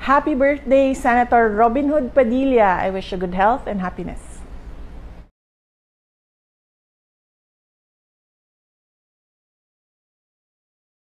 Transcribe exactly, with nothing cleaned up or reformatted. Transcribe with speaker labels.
Speaker 1: Happy birthday, Senator Robin Hood Padilla. I wish you good health and happiness.